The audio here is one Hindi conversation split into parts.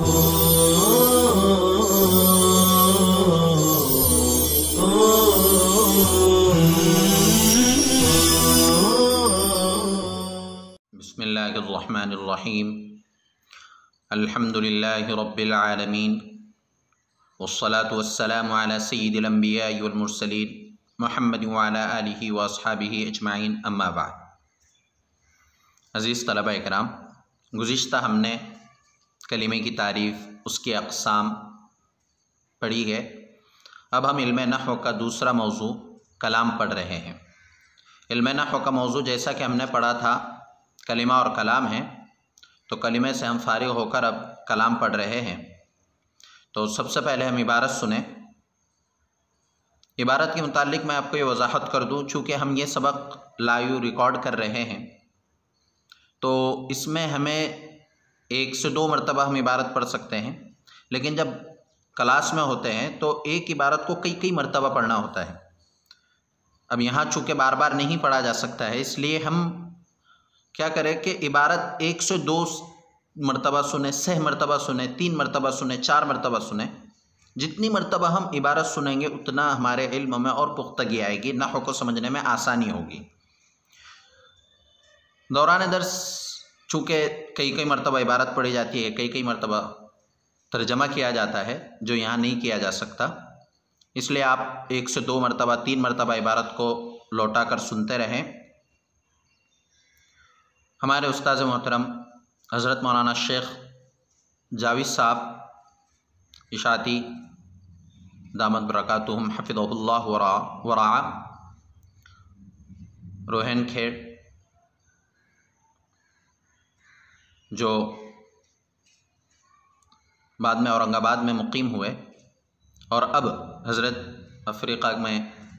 बिस्मिल्लाहिर्रहमानिर्रहीम। अल्हम्दुलिल्लाहि रब्बिल आलमीन वस्सलातु वस्सलामु अला सय्यिदिल अंबियाइ वल मुरसलीन मुहम्मद व अला आलिहि व अस्हाबिहि अजमाइन, अम्मा बाद। अज़ीज़ तलबा इकराम, गुज़िश्ता हमने कलिमे की तारीफ़, उसके अक़साम पढ़ी है। अब हम इल्म नहव का दूसरा मौजू कलाम पढ़ रहे हैं। इल्म नहव का मौजू जैसा कि हमने पढ़ा था कलिमा और कलाम है, तो कलिमे से हम फारिग होकर अब कलाम पढ़ रहे हैं। तो सबसे पहले हम इबारत सुने। इबारत के मुताल्लिक़ मैं आपको ये वजाहत कर दूँ, चूँकि हम ये सबक लाइव रिकॉर्ड कर रहे हैं तो इसमें हमें 1 से 2 मरतबा हम इबारत पढ़ सकते हैं, लेकिन जब क्लास में होते हैं तो एक इबारत को कई मरतबा पढ़ना होता है। अब यहाँ चूँकि बार बार नहीं पढ़ा जा सकता है, इसलिए हम क्या करें कि इबारत 1 से 2 मरतबा सुने, 6 मरतबा सुने, 3 मरतबा सुने, 4 मरतबा सुने। जितनी मरतबा हम इबारत सुनेंगे उतना हमारे इल्म में और पुख्तगी आएगी, नहव को समझने में आसानी होगी। दौरान दर्स चूँकि कई मरतबा इबारत पढ़ी जाती है, कई मरतबा तर्जमा किया जाता है, जो यहाँ नहीं किया जा सकता, इसलिए आप 1 से 2 मरतबा, 3 मरतबा इबारत को लौटा कर सुनते रहें। हमारे उस्ताद मोहतरम हज़रत मौलाना शेख जावेद साहब इशाती दामत बरकातुहुम हफ़िज़हुल्लाह व रआ, रोहन खेड़, जो बाद में औरंगाबाद में मुक़ीम हुए और अब हज़रत अफ्रीका में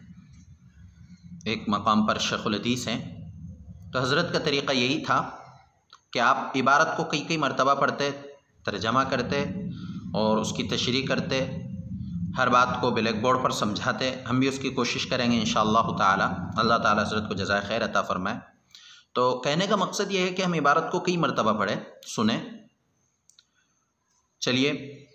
एक मकाम पर शेखुल हदीस हैं। तो हज़रत का तरीक़ा यही था कि आप इबारत को कई मरतबा पढ़ते, तर्जमा करते और उसकी तशरीह करते, हर बात को ब्लैक बोर्ड पर समझाते। हम भी उसकी कोशिश करेंगे इंशाअल्लाह ताला। अल्लाह ताला हज़रत को जज़ाए खैर अता फ़रमाए। तो कहने का मकसद ये है कि हम इबारत को कई मरतबा पढ़ें, सुने। चलिए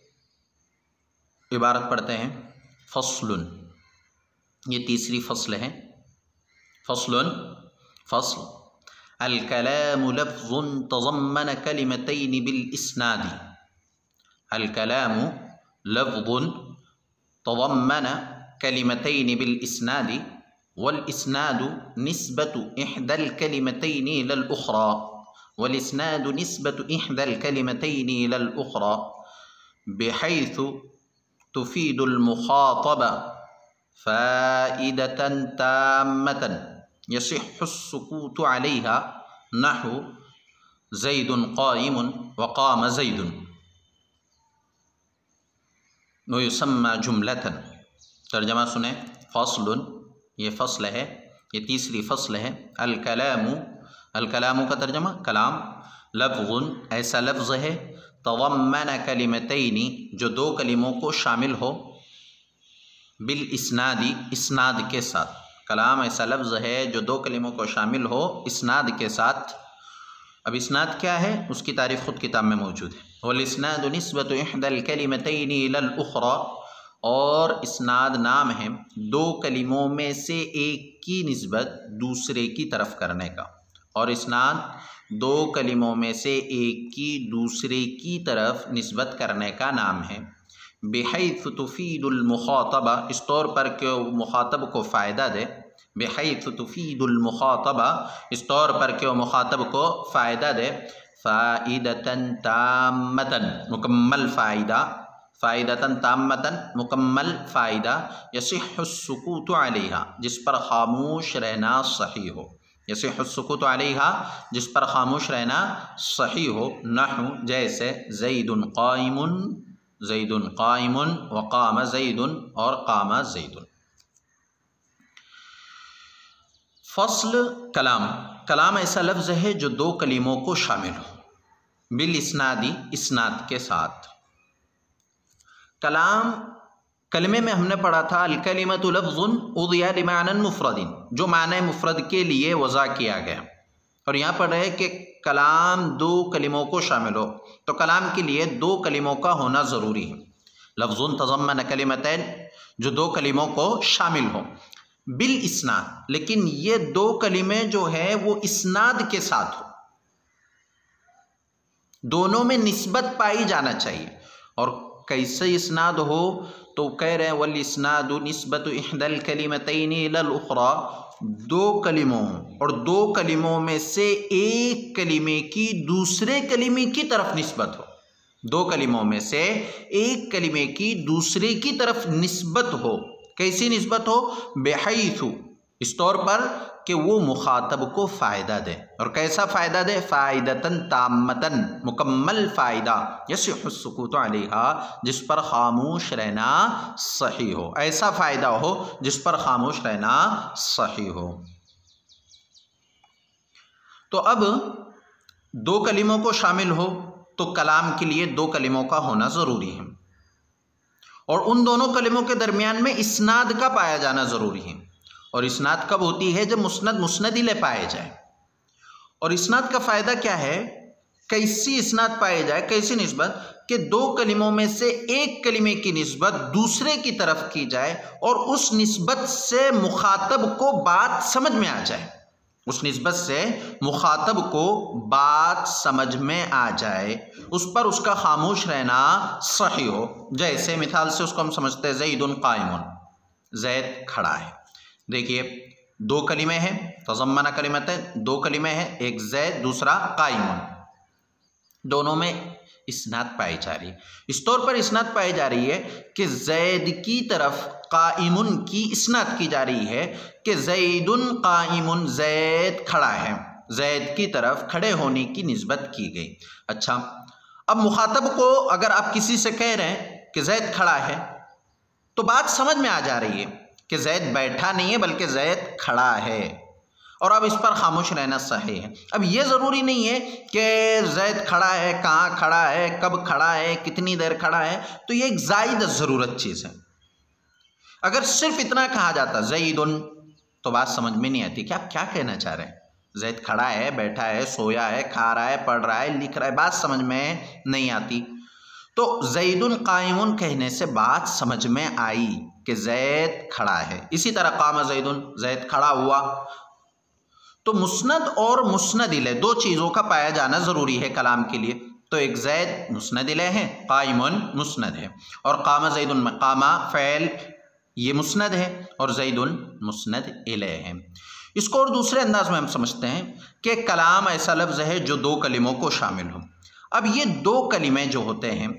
इबारत पढ़ते हैं। फ़स्लुन, ये तीसरी फ़स्ल है। फ़स्लुन, फ़स्ल। अल कलामु लफ़्ज़ुन तज़म्मन कलिमतैनि बिल इस्नादी। अल कलामु लफ़्ज़ुन तज़म्मन कलिमतैनि बिल इस्नादी वल इस्नादु निस्बतु इहदल कलिमतैनि इलल उख़रा वल इस्नादु निस्बतु इहदल कलिमतैनि इलल उख़रा बिहैसु तुफ़ीदुल मुख़ातबा फ़ाइदतन ताम्मतन यसिह्हु सुकूतु अलैहा नहु ज़ैदुन क़ाइमुन व क़ाम ज़ैदुन व युसम्मा जुमलतन। तर्जमा सुने। फ़स्लुन, ये फ़स्ल है, ये तीसरी फ़स्ल है। अल कलामु, अल कलामु का तर्जमा कलाम। लफ़्ज़ुन, ऐसा लफ्ज़ है, तज़म्मन कलिमतैनि, जो 2 कलिमों को शामिल हो, बिल इस्नादी, इस्नाद के साथ। कलाम ऐसा लफ्ज़ है जो 2 कलिमों को शामिल हो इस्नाद के साथ। अब इस्नाद क्या है, उसकी तारीफ़ ख़ुद किताब में मौजूद है। वल इस्नादु निस्बतु इहदल कलिमतैनि इलल उख़रा, और इस्नाद नाम है 2 कलिमों में से एक की निस्बत दूसरे की तरफ करने का। और इस्नाद 2 कलिमों में से एक की दूसरे की तरफ निस्बत करने का नाम है। बिहैसु तुफ़ीदुल मुख़ातबा, इस तौर पर कि वो मुख़ातब को फ़ायदा दे। बिहैसु तुफ़ीदुल मुख़ातबा, इस तौर पर कि वो मुख़ातब को फ़ायदा दे। फ़ाइदतन ताम्मतन, मुकम्मल फ़ायदा। फ़ाइदतन ताम्मतन, मुकम्मल फ़ायदा। यसिह्हु सुकूतु अलैहा, जिस पर खामोश रहना सही हो। यसिह्हु सुकूतु अलैहा, जिस पर खामोश रहना सही हो। नहु, जैसे ज़ैदुन क़ाइमुन, ज़ैदुन क़ाइमुन व क़ाम ज़ैदुन, और क़ाम ज़ैदुन। फ़स्ल कलाम, कलाम ऐसा लफ्ज़ है जो 2 कलिमों को शामिल हो, बिल इस्नादी, इस्नाद के साथ। कलाम कलमे में हमने पढ़ा था अल कलिमतु लफ़्ज़ुन उज़िया लिमानन मुफ़रदिन, जो माने मुफ़रद के लिए वज़ा किया गया। और यहाँ पर है कि कलाम दो कलिमों को शामिल हो, तो कलाम के लिए दो कलिमों का होना ज़रूरी है। लफ्ज़ुन तज़म्मन कलिमतैन, जो दो कलिमों को शामिल हो, बिल इस्नाद, लेकिन ये दो कलिमे जो है वो इस्नाद के साथ हो, दोनों में निस्बत पाई जाना चाहिए। और कैसे इस्नाद हो, तो कह रहे हैं वल इस्नादु निस्बतु इहदल कलिमतैनि इलल उखरा, दो कलिमों और दो कलिमों में से एक कलिमे की दूसरे कलिमे की तरफ निस्बत हो, दो कलिमों में से एक कलिमे की दूसरे की तरफ निस्बत हो। कैसी निस्बत हो? बेहैथु, इस तौर पर कि वो मुखातब को फ़ायदा दे। और कैसा फ़ायदा दे? फ़ायदतन ताम्मतन, मुकम्मल फ़ायदा, यसिहु सुकूतु अलैहा, जिस पर खामोश रहना सही हो, ऐसा फ़ायदा हो जिस पर खामोश रहना सही हो। तो अब दो कलिमों को शामिल हो तो कलाम के लिए दो कलिमों का होना ज़रूरी है, और उन दोनों कलिमों के दरमियान में इस्नाद का पाया जाना ज़रूरी है। और इस्नाद कब होती है? जब मुस्नद मुस्नदिले पाए जाए। और इस्नाद का फ़ायदा क्या है? कैसी इस्नाद पाए जाए, कैसी निस्बत? कि दो कलिमों में से एक कलिमे की निस्बत दूसरे की तरफ की जाए और उस निस्बत से मुखातब को बात समझ में आ जाए, उस निस्बत से मुखातब को बात समझ में आ जाए, उस पर उसका खामोश रहना सही हो। जैसे मिसाल से उसको हम समझते हैं ज़ैदुन क़ाइमुन, ज़ैद खड़ा है। देखिए दो कलिमे हैं, तज़म्मना कलिमतैन, दो कलिमे हैं, एक ज़ैद दूसरा क़ाइमुन, दोनों में इस्नाद पाई जा रही है। इस तौर पर इस्नाद पाई जा रही है कि ज़ैद की तरफ क़ाइमुन की इस्नाद की जा रही है कि ज़ैदुन क़ाइमुन, ज़ैद खड़ा है, ज़ैद की तरफ खड़े होने की निस्बत की गई। अच्छा, अब मुखातब को अगर आप किसी से कह रहे हैं कि ज़ैद खड़ा है, तो बात समझ में आ जा रही है कि ज़ैद बैठा नहीं है बल्कि ज़ैद खड़ा है, और अब इस पर खामोश रहना सही है। अब ये ज़रूरी नहीं है कि ज़ैद खड़ा है, कहाँ खड़ा है, कब खड़ा है, कितनी देर खड़ा है, तो ये एक ज़ायद ज़रूरत चीज़ है। अगर सिर्फ इतना कहा जाता ज़ैदुन, तो बात समझ में नहीं आती कि आप क्या कहना चाह रहे हैं। ज़ैद खड़ा है, बैठा है, सोया है, खा रहा है, पढ़ रहा है, लिख रहा है, बात समझ में नहीं आती। तो ज़ैदुन क़ाइमुन कहने से बात समझ में आई कि ज़ैद खड़ा है। इसी तरह क़ाम ज़ैदुन, ज़ैद खड़ा हुआ। तो मुस्नद और मुस्नदिले दो चीज़ों का पाया जाना ज़रूरी है कलाम के लिए। तो एक ज़ैद मुस्नदिले है, क़ाइमुन मुस्नद है, और क़ाम ज़ैदुन में क़ामा फ़ैल ये मुस्नद है और ज़ैदुन मुस्नद इले है। इसको और दूसरे अंदाज में हम समझते हैं कि कलाम ऐसा लफ्ज़ है जो दो कलिमों को शामिल हो। अब ये दो कलिमे जो होते हैं,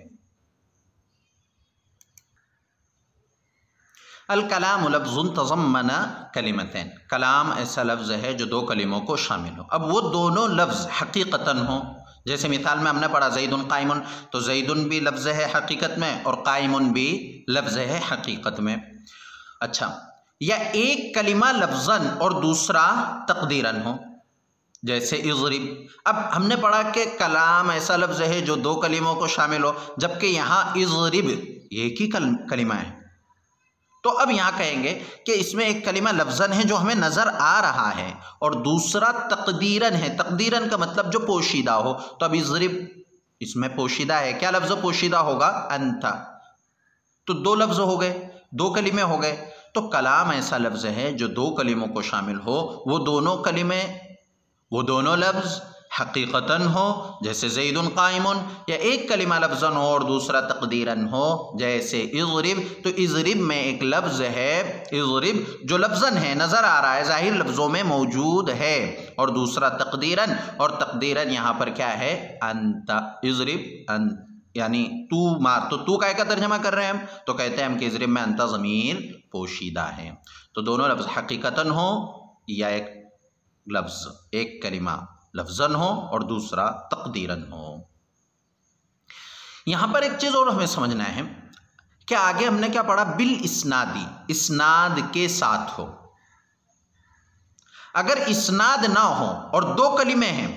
अल कलाम लफ्ज़ुन तज़म्मना कलिमतैन, कलाम ऐसा लफ्ज़ है जो दो कलिमों को शामिल हो। अब वो दोनों लफ्ज़ हकीकतन हो, जैसे मिसाल में हमने पढ़ा ज़ैदुन क़ाइमुन, तो ज़ैदुन भी लफ्ज़ है हकीकत में और क़ाइमुन भी लफ्ज़ है हकीकत में। अच्छा, या एक कलिमा लफ्ज़न और दूसरा तक़दीरन हो, जैसे इज़रिब। अब हमने पढ़ा कि कलाम ऐसा लफ्ज़ है जो दो कलिमों को शामिल हो, जबकि यहाँ इज़रिब एक ही कलिमा है। तो अब यहाँ कहेंगे कि इसमें एक कलिमा लफ्ज़न है जो हमें नज़र आ रहा है और दूसरा तक़दीरन है। तक़दीरन का मतलब जो पोशीदा हो। तो अब इज़रिब इसमें पोशीदा है, क्या लफ्ज़ पोशीदा होगा? अंता। तो दो लफ्ज़ हो गए, दो कलिमे हो गए। तो कलाम ऐसा लफ्ज़ है जो दो कलिमों को शामिल हो, वो दोनों कलिमे, वो दोनों लफ्ज़ हकीकतन हो, जैसे ज़ैदुन क़ाइमुन, या एक कलिमा लफ्ज़न हो और दूसरा तक़दीरन हो, जैसे इज़रिब। तो इज़रिब में एक लफ्ज़ है इज़रिब जो लफ्ज़न है, नज़र आ रहा है, ज़ाहिर लफ्ज़ों में मौजूद है, और दूसरा तक़दीरन, और तक़दीरन यहाँ पर क्या है? अंता। इज़रिब अंत यानी तू मार। तो तू काय का तर्जमा कर रहे हैं हम? तो कहते हैं हम कि इज़रिब में अंता ज़मीर पोशीदा है। तो दोनों लफ्ज़ हकीकतन हो या एक लफ्ज़, एक कलिमा लफ्ज़न हो और दूसरा तक़दीरन हो। यहाँ पर एक चीज़ और हमें समझना है कि आगे हमने क्या पढ़ा? बिल इस्नादी, इस्नाद के साथ हो। अगर इस्नाद ना हो और दो कलिमे हैं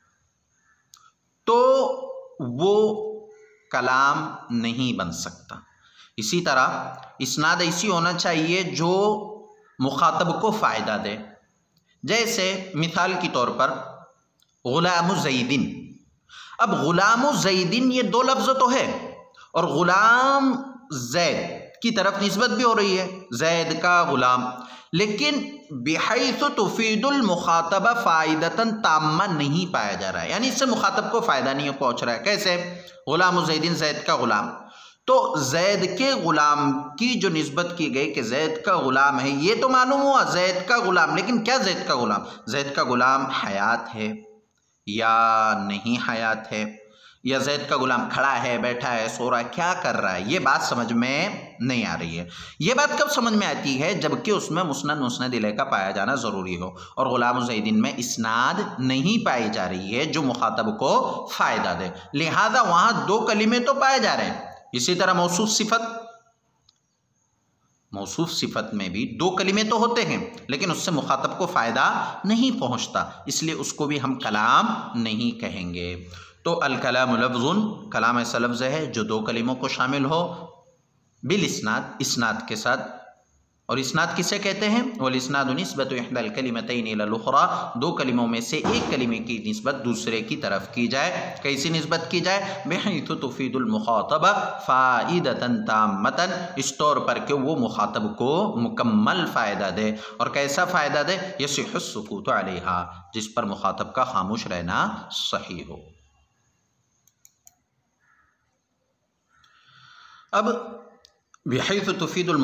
तो वो कलाम नहीं बन सकता। इसी तरह इस्नाद ऐसी होना चाहिए जो मुखातब को फ़ायदा दे। जैसे मिसाल के तौर पर गुलाम ज़ैदिन। अब गुलाम ज़ैदिन ये दो लफ्ज़ तो है और गुलाम ज़ैद की तरफ निस्बत भी हो रही है, ज़ैद का गुलाम, लेकिन बिहैसु तुफीदुल मुखातबा फ़ाइदतन ताम्मा नहीं पाया जा रहा है, यानी इससे मुखातब को फ़ायदा नहीं पहुँच रहा है। कैसे? गुलाम ज़ैदिन, ज़ैद का गुलाम, तो ज़ैद के ग़ुलाम की जो निस्बत की गई कि ज़ैद का ग़ुलाम है, ये तो मालूम हुआ ज़ैद का ग़ुलाम, लेकिन क्या ज़ैद का ग़ुलाम? ज़ैद का ग़ुलाम हयात है या नहीं हयात है, या ज़ैद का ग़ुलाम खड़ा है, बैठा है, सो रहा है, क्या कर रहा है, ये बात समझ में नहीं आ रही है। ये बात कब समझ में आती है? जबकि उसमें मुस्नद इलैह का पाया जाना ज़रूरी हो और ग़ुलाम ज़ैदिन में इस्नाद नहीं पाई जा रही है जो मुखातब को फ़ायदा दे, लिहाजा वहाँ दो कलीमे तो पाए जा रहे हैं। इसी तरह मौसूफ सिफत में भी दो कलीमे तो होते हैं, लेकिन उससे मुखातब को फ़ायदा नहीं पहुँचता, इसलिए उसको भी हम कलाम नहीं कहेंगे। तो अल कलाम लफ्ज़ुन, कलाम ऐसा लफ्ज़ है जो दो कलीमों को शामिल हो, बिल इस्नाद, इस्नाद के साथ। और इस्नाद किसे कहते हैं? वल इस्नादु निस्बतु इहदल कलिमतैनि इलल उखरा, दो कलीमों में से एक कलीमे की निस्बत दूसरे की तरफ की जाए। कैसी निस्बत की जाए? बिहैसु तुफीदुल मुखातबा फ़ाइदतन ताम्मतन, इस तौर पर कि वो मुखातब को मुकम्मल फ़ायदा दे। और कैसा फ़ायदा दे? यसिहु सुकूतु अलैहा, जिस पर मुखातब का खामोश रहना सही हो। अब बिहैसु तुफीदुल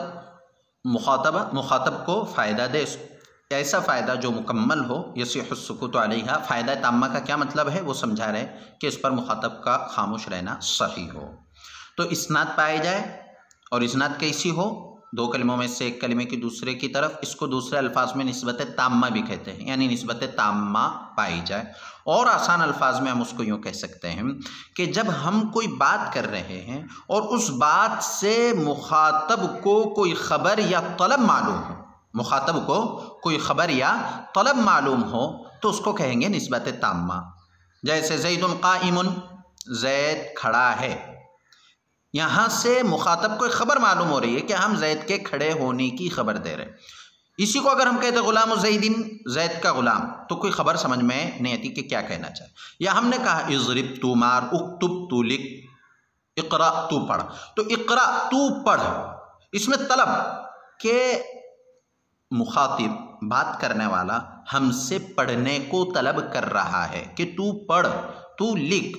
मुखातब को फ़ायदा दे, ऐसा फ़ायदा जो मुकम्मल हो। यसिहु सुकूतु अलैहा, फ़ायदा ताम्मा का क्या मतलब है वो समझा रहे कि इस पर मुखातब का खामोश रहना सही हो। तो इस्नाद पाए जाए, और इस्नाद कैसी हो? दो कलिमों में से एक कलिमे की दूसरे की तरफ, इसको दूसरे अल्फाज में निस्बत ताम्मा भी कहते हैं, यानी निस्बत ताम्मा पाई जाए। और आसान अल्फाज में हम उसको यूँ कह सकते हैं कि जब हम कोई बात कर रहे हैं और उस बात से मुखातब को कोई ख़बर या तलब मालूम हो, मुखातब को कोई ख़बर या तलब मालूम हो, तो उसको कहेंगे निस्बत ताम्मा। जैसे ज़ैदुन क़ाइमुन, ज़ैद खड़ा है, यहाँ से मुखातब को ख़बर मालूम हो रही है कि हम ज़ैद के खड़े होने की ख़बर दे रहे हैं। इसी को अगर हम कहते हैं ग़ुलाम ज़ैदिन, ज़ैद का ग़ुलाम, तो कोई ख़बर समझ में नहीं आती कि क्या कहना चाहे। या हमने कहा इज़रिब तू मार, उक्तुब तू लिख, इक़रा तू पढ़, तो इक़रा तू पढ़, इसमें तलब के मुखातिब, बात करने वाला हमसे पढ़ने को तलब कर रहा है कि तू पढ़, तू लिख।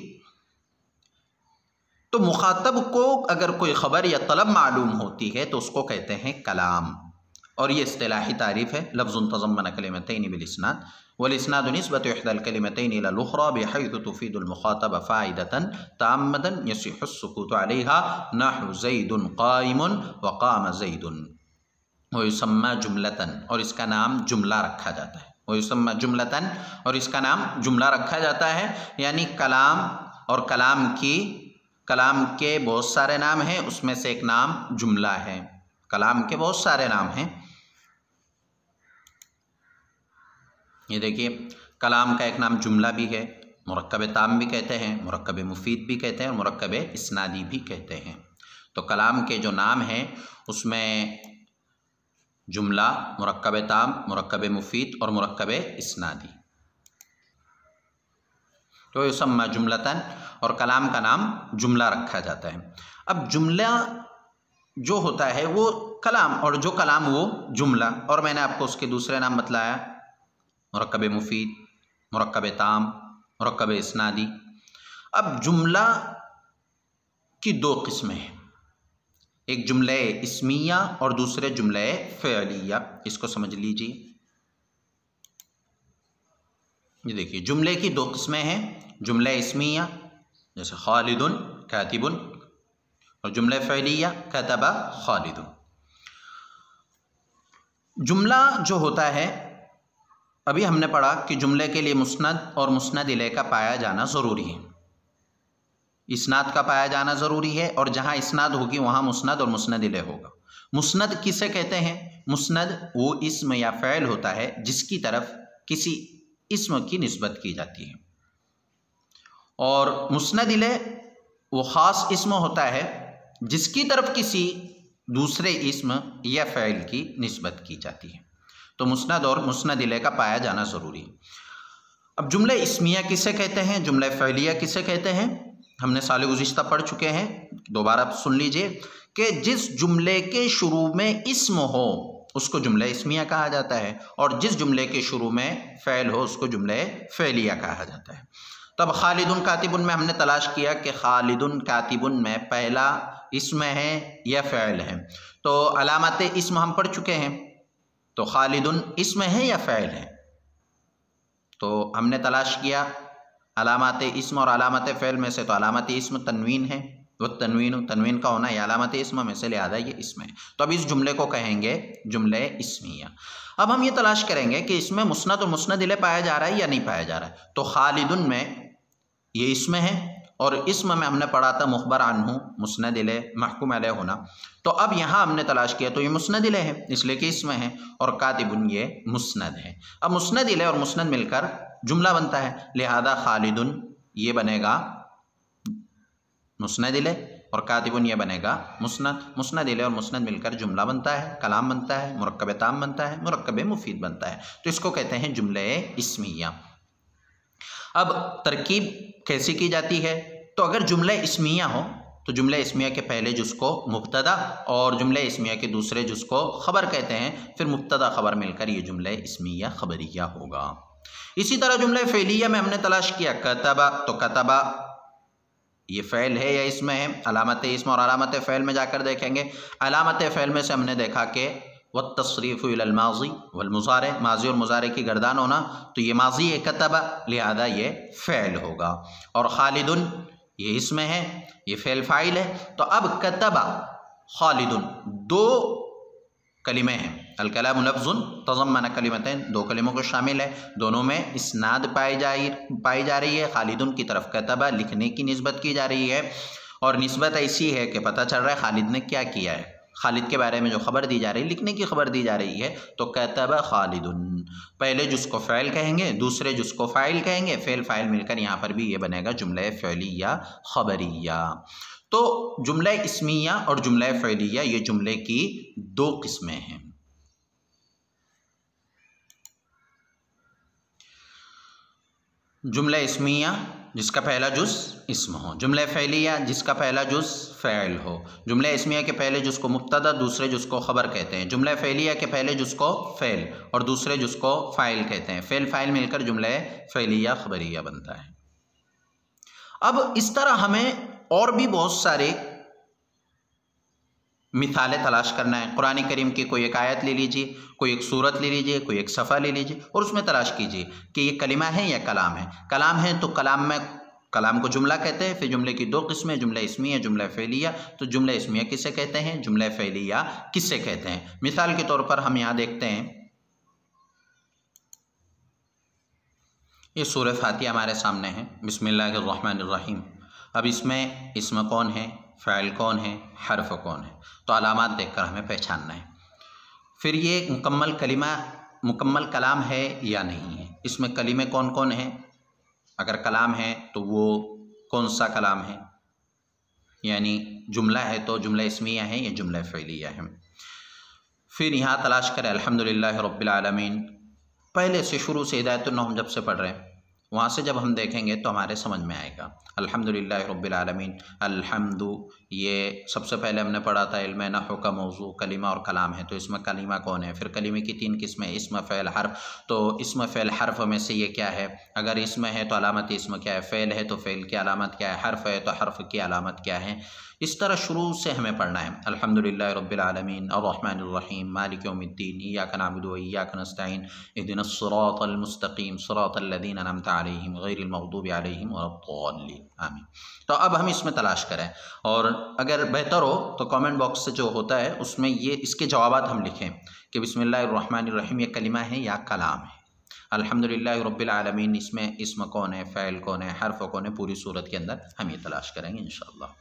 तो मुखातब को अगर कोई ख़बर या तलब मालूम होती है तो उसको कहते हैं कलाम। और ये इस्तिलाही तारीफ़ है, लफ्ज़ुन तज़म्मन कलिमतैनि बिल इस्नाद, वल इस्नादु निस्बतु इहदल कलिमतैनि इलल उखरा बिहैसु तुफीदुल मुखातबा फ़ाइदतन ताम्मतन यसिहु सुकूतु अलैहा, नहु ज़ैदुन क़ाइमुन व क़ाम ज़ैदुन। व युसम्मा जुमलतन, और इसका नाम जुमला रखा जाता है। व युसम्मा जुमलतन, और इसका नाम जुमला रखा जाता है, यानी कलाम, और कलाम के बहुत सारे नाम हैं, उसमें से एक नाम जुमला है। कलाम के बहुत सारे नाम हैं, ये देखिए, कलाम का एक नाम जुमला भी है, मुरक्कब ताम भी कहते हैं, मुरक्कब मुफीद भी कहते हैं, और मुरक्कब इस्नादी भी कहते हैं। तो कलाम के जो नाम हैं उसमें जुमला, मुरक्कब ताम, मुरक्कब मुफीद और मुरक्कब इस्नादी। तो युसम्मा जुमलतन, और कलाम का नाम जुमला रखा जाता है। अब जुमला जो होता है वो कलाम, और जो कलाम वो जुमला, और मैंने आपको उसके दूसरे नाम बतलाया, मुरक्कब मुफीद, मुरक्कब ताम, मुरक्कब इस्नादी। अब जुमला की दो किस्में हैं, एक जुमले इस्मिया और दूसरे जुमले फ़िअलिया। इसको समझ लीजिए। ये देखिए, जुमले की दो किस्में हैं, जुमले इस्मिया जैसे खालिदुन कातिबुन, और जुमले फ़िअलिया कतबा खालिदुन। जुमला जो होता है, अभी हमने पढ़ा कि जुमले के लिए मुस्नद और मुस्नद इलैह का पाया जाना ज़रूरी है, इस्नाद का पाया जाना ज़रूरी है, और जहाँ इस्नाद होगी वहाँ मुस्नद और मुस्नद इलैह होगा। मुस्नद किसे कहते हैं? मुस्नद वो इस्म या फ़ैल होता है जिसकी तरफ किसी इस्म की निस्बत की जाती है, और मुस्नद इलैह वो ख़ास इस्म होता है जिसकी तरफ किसी दूसरे इस्म या फ़ैल की निस्बत की जाती है। तो मुस्नद और मुस्नद इलैह का पाया जाना ज़रूरी है। अब जुमले इस्मिया किसे कहते हैं, जुमले फ़इलिया किसे कहते हैं, हमने साल गुज़िश्ता पढ़ चुके हैं, दोबारा सुन लीजिए कि जिस जुमले के शुरू में इस्म हो उसको जुमले इस्मिया कहा जाता है और जिस जुमले के शुरू में फ़ैल हो उसको जुमले फ़इलिया कहा जाता है। तब खालिदुन कातिबुन में हमने तलाश किया कि खालिदुन कातिबुन में पहला इस्म है या फ़ैल है। तो अलामत इस्म हम पढ़ चुके हैं, तो खालिदुन इस्म है या फ़ैल है। तो हमने तलाश किया अलामत इस्म और अलामत फ़ैल में से, तो अलामत इस्म तनवीन है, वो तनवीन का होना या अलामत इस्म में से, लिहाजा ये इस्म है। तो अब इस जुमले को कहेंगे जुमले इस्मिया। अब हम ये तलाश करेंगे कि इसमें मुस्नद और मुस्नद इले पाया जा रहा है या नहीं पाया जा रहा है। तो खालिदुन में ये इस्म है और इस्म में हमने पढ़ा था मुखबर अन्हु मुस्नद इले महकुम अलैह होना। तो अब यहाँ हमने तलाश किया तो ये मुस्नद इले है इसलिए कि इस्म है और कातिबुन ये मुस्नद है। अब मुस्नद इले और मुस्नद मिलकर जुमला बनता है, लिहाजा खालिदुन ये बनेगा मुस्नद इले और कातिबुन ये बनेगा मुस्नद। मुस्नद इले और मुस्नद मिलकर जुमला बनता है, कलाम बनता है, मुरक्कब ताम बनता है, मुरक्कब मुफीद बनता है। तो इसको कहते हैं जुमले इस्मिया। अब तरकीब कैसी की जाती है, तो अगर जुमले इस्मिया हो तो जुमले इस्मिया के पहले जुज़ को मुब्तदा और जुमले इस्मिया के दूसरे जुज़ को ख़बर कहते हैं, फिर मुब्तदा ख़बर मिलकर ये जुमले इस्मिया ख़बरिया होगा। इसी तरह जुमले फ़इलिया में हमने तलाश किया कतबा, तो कतबा ये फ़ैल है या इस्म है। अलामत इस्म और अलामत फ़ैल में जाकर देखेंगे। अलामत फ़ैल में से हमने देखा कि वत्तस्रीफ़ु इलल माज़ी वल मुज़ारे, माज़ी और मुज़ारे की गर्दान होना, तो ये माज़ी है कतबा, लिहाजा ये फ़ैल होगा। और खालिदुन ये इस्म है, ये फ़ेल फ़ाइल है। तो अब कतबा खालिदुन दो कलिमे हैं, अल कलाम लफ्ज़ुन तज़म्मन कलिमतैन, दो कलिमों को शामिल है, दोनों में इस्नाद पाई जा रही है। खालिदुन की तरफ कतबा लिखने की निस्बत की जा रही है और निस्बत ऐसी है कि पता चल रहा है खालिद ने क्या किया है, खालिद के बारे में जो खबर दी जा रही है, लिखने की खबर दी जा रही है। तो कतबा खालिदुन, पहले जुज़ को फ़ैल कहेंगे, दूसरे जुज़ को फ़ाइल कहेंगे, फ़ेल फ़ाइल मिलकर यहाँ पर भी ये बनेगा जुमला फ़इलिया ख़बरिया। तो जुमला इस्मिया और जुमला फ़इलिया ये जुमले की दो किस्में हैं। जुमला इस्मिया जिसका पहला जुज़ इस्म हो, जुमला फ़इलिया जिसका पहला जुज़ फ़ैल हो। जुमला इस्मिया के पहले जुज़ को मुब्तदा, दूसरे जुज़ को ख़बर कहते हैं। जुमला फ़इलिया के पहले जुज़ को फ़ैल और दूसरे जुज़ को फ़ाइल कहते हैं। फ़ेल फ़ाइल मिलकर जुमला फ़इलिया ख़बरिया बनता है। अब इस तरह हमें और भी बहुत सारे मिसालें तलाश करना है। कुरान करीम की कोई एक आयत ले लीजिए, कोई एक सूरत ले लीजिए, कोई एक सफ़ा ले लीजिए और उसमें तलाश कीजिए कि ये कलिमा है या कलाम है। कलाम है तो कलाम को जुमला कहते हैं। फिर जुमले की दो किस्में, जुमला इस्मिया, जुमला फ़इलिया। तो जुमला इस्मिया किसे कहते हैं, जुमला फ़इलिया किसे कहते हैं। मिसाल के तौर पर हम यहाँ देखते हैं, ये सूरह फातिहा हमारे सामने है, बिस्मिल्लाहिर्रहमानिर्रहीम। अब इसमें इस्म कौन है, फ़ाइल कौन है, हर्फ कौन है, तो अलामात देखकर हमें पहचानना है। फिर ये मुकम्मल कलिमा, मुकम्मल कलाम है या नहीं है, इसमें कलिमे कौन कौन हैं, अगर कलाम है तो वो कौन सा कलाम है, यानी जुमला है तो जुमला इस्मिया है या जुमला फ़इलिया है। फिर यहाँ तलाश करें अल्हम्दुलिल्लाहि रब्बिल आलमीन, पहले से शुरू से हिदायतुन नहम जब से पढ़ रहे हैं वहाँ से जब हम देखेंगे तो हमारे समझ में आएगा। अल्हम्दुलिल्लाहि रब्बिल आलमीन, अल्हम्दु ये सबसे पहले हमने पढ़ा था इल्म नहव का मौजू कलिमा और कलाम है, तो इसमें कलिमा कौन है। फिर कलिमे की तीन किस्में, इस्म फ़ेल हर्फ, तो इस्म फ़ेल हर्फ में से ये क्या है, अगर इस्म है तो अलामत इस्म क्या है, फ़ेल है तो फ़ेल की अलामत क्या है, हर्फ है तो हर्फ की अलामत क्या है। इस तरह शुरू से हमें पढ़ना है। अल्हम्दुलिल्लाहि रब्बिल आलमीन अर्रहमानिर्रहीम मालिकि यौमिद्दीन इय्याका नअबुदु व इय्याका नस्तईन इहदिनस सिरातल मुस्तकीम सिरातल लज़ीना अनअमता अलैहिम गैरिल मग़दूबि अलैहिम वलद्दाल्लीन, आमीन। तो अब हम इसमें तलाश करें और अगर बेहतर हो तो कमेंट बॉक्स से जो होता है उसमें ये इसके जवाबात हम लिखें कि बिस्मिल्लाहिर्रहमानिर्रहीम ये कलिमा है या कलाम है। अल्हम्दुलिल्लाहि रब्बिल आलमीन इसमें इस्म कौन है, फ़ाइल कौन है, हर्फ कौन है, पूरी सूरत के अंदर हम ये तलाश करेंगे इंशाअल्लाह।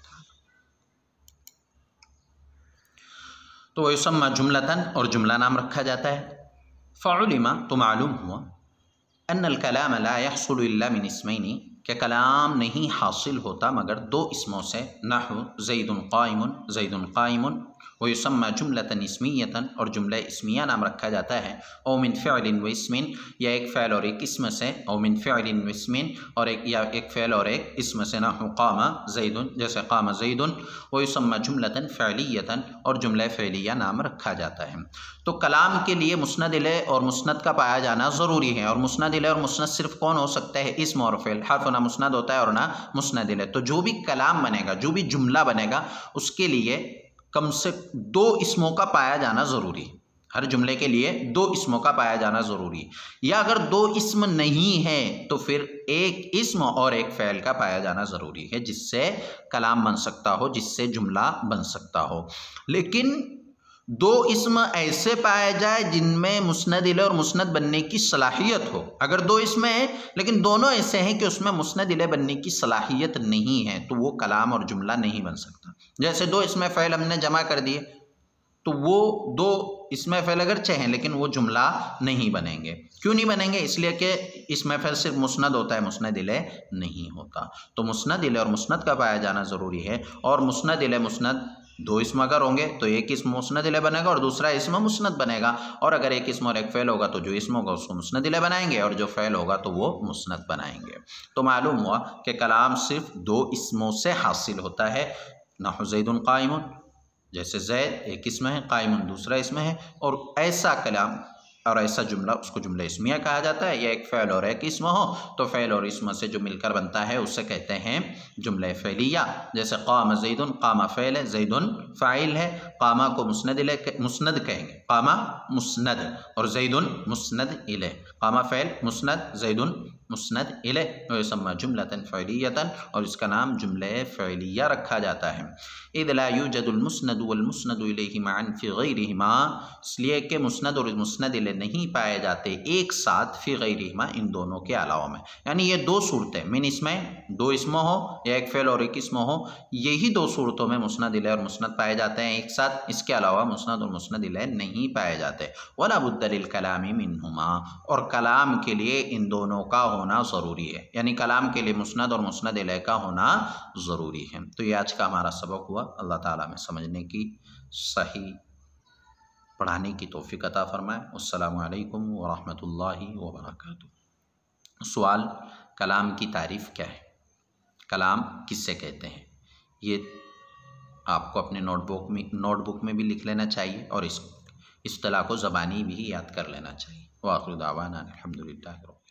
तो युसम्मा जुमलतन और जुमला नाम रखा जाता है। फ़उलिमा तो मालूम हुआ अन्नल कलाम ला यहसुलु इल्ला मिन इस्मैनी, कि कलाम नहीं हासिल होता मगर दो इसमों से। नहु ज़ैदुन क़ाइमुन वो युसम्मा जुमलतन इस्मियतन, और जुमला इस्मिया नाम रखा जाता है। औ मिन फ़िअलिन व इस्मिन, या एक फ़िअल और एक इस्म से। औ मिन फ़िअलिन व इस्मिन, और एक फ़िअल और एक इस्म से। नहु क़ामा ज़ैदुन, जैसे क़ामा ज़ैदुन। वो युसम्मा जुमलतन फ़िअलियतन, और जुमला फ़िअलिया नाम रखा जाता है। तो कलाम के लिए मुस्नद इलैह और मुस्नद का पाया जाना ज़रूरी है। और मुस्नद इलैह और मुस्नद सिर्फ कौन हो सकता है? इस्म और फ़िअल। हर्फ ना मुस्नद होता है और ना मुस्नद इलैह। तो जो भी कलाम बनेगा, जो भी जुमला बनेगा, उसके लिए कम से 2 इस्मों का पाया जाना ज़रूरी है। हर जुमले के लिए 2 इस्मों का पाया जाना ज़रूरी है। या अगर 2 इस्म नहीं है तो फिर एक इस्म और एक फ़ैल का पाया जाना ज़रूरी है, जिससे कलाम बन सकता हो, जिससे जुमला बन सकता हो। लेकिन 2 इस्म ऐसे पाए जाए जिनमें मुस्नद इलैह और मुस्नद बनने की सलाहियत हो। अगर 2 इस्म हैं लेकिन दोनों ऐसे हैं कि उसमें मुस्नद इलैह बनने की सलाहियत नहीं है, तो वो कलाम और जुमला नहीं बन सकता। जैसे 2 इस्म फ़ैल हमने जमा कर दिए, तो वो 2 इस्म फ़ैल अगरचे हैं लेकिन वो जुमला नहीं बनेंगे। क्यों नहीं बनेंगे? इसलिए कि इस्म फ़ैल सिर्फ मुस्नद होता है, मुस्नद इलैह नहीं होता। तो मुस्नद इलैह और मुस्नद का पाया जाना ज़रूरी है। और मुस्नद इलैह मुस्नद 2 इस्म अगर होंगे तो एक इस्म मुस्नद इलैह बनेगा और दूसरा इस्म मुस्नद बनेगा। और अगर एक इस्म और एक फ़ैल होगा तो जो इस्म होगा उसको मुस्नद इलैह बनाएंगे और जो फ़ैल होगा तो वो मुस्नद बनाएंगे। तो मालूम हुआ कि कलाम सिर्फ 2 इस्मों से हासिल होता है। नहु ज़ैदुन क़ाइमुन, जैसे ज़ैद एक इस्म है, क़ाइमुन दूसरा इस्म है। और ऐसा कलाम और ऐसा जुमला उसको जुमला इस्मिया कहा जाता है। या एक फ़ैल और एक इस्म हो तो फ़ैल और इस्म से जो मिलकर बनता है उससे कहते हैं जुमला फ़ैलिया। जैसे क़ामा ज़ैदुन, क़ामा फ़ैल है, ज़ैदुन फ़ाइल है। क़ामा को मुस्नद कहेंगे, क़ामा मुस्नद, और ज़ैदुन मुस्नद इलैह। क़ामा फ़ैल मुस्नद, ज़ैदुन मुस्नद इलैह। युसम्मा जुमलतन फ़इलियतन, और इसका नाम जुमला फ़इलिया रखा जाता है। इज़ ला यूजदुल मुस्नदु वल मुस्नदु इलैहि मअन फ़ी गैरिहिमा, इसलिए कि मुस्नद और मुस्नद इलैह नहीं पाए जाते एक साथ फ़ी गैरिहिमा, इन दोनों के अलावा में। यानी ये 2 सूरतें, मिन इसमें 2 इस्म हो या एक फ़ैल और एक इस्म हो, यही 2 सूरतों में मुस्नद इलैह और मुस्नद पाए जाते हैं एक साथ। इसके अलावा मुस्नद और मुस्नद इलैह नहीं पाए जाते। वला बुद्द लिल कलामी मिनहुमा, और कलाम के लिए इन दोनों का होना ज़रूरी है। यानी कलाम के लिए मुस्नद और मुस्नद इलैह का होना ज़रूरी है। तो ये आज का हमारा सबक हुआ। अल्लाह ताला में समझने की, सही पढ़ाने की तौफीक अता फरमाए। अस्सलामु अलैकुम व रहमतुल्लाहि व बरकातुहू। सवाल, कलाम की तारीफ़ क्या है? कलाम किससे कहते हैं? ये आपको अपने नोटबुक में भी लिख लेना चाहिए और इस इस्तिलाह को ज़बानी भी याद कर लेना चाहिए। व आखिर दावाना अल्हम्दुलिल्लाह।